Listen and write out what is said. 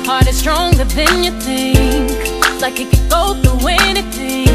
heart is stronger than you think, like it could go through anything.